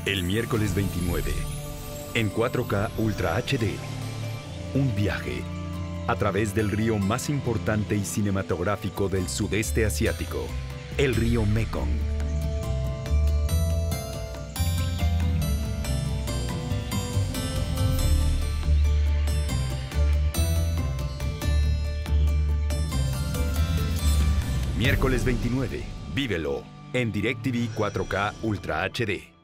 El miércoles 29, en 4K Ultra HD, un viaje a través del río más importante y cinematográfico del sudeste asiático, el río Mekong. Miércoles 29, vívelo en DirecTV 4K Ultra HD.